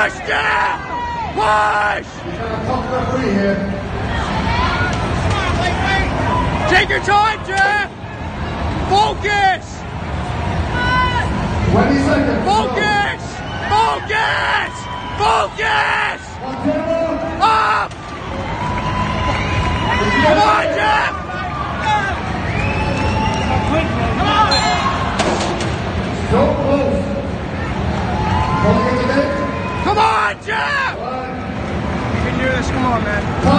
Push, Jeff! Push! Take your time, Jeff! Focus! 20 seconds. Focus! Focus! Focus! Up! Come on, Jeff! So close. Come on, Jeff! You can do this. Come on, man.